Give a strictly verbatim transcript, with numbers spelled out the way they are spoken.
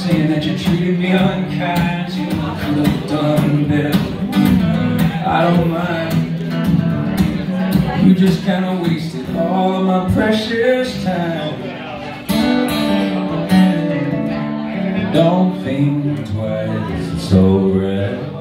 saying that you treated me unkind. You could have done better. I don't mind. You just kinda wasted all of my precious time. Don't think twice, it's alright.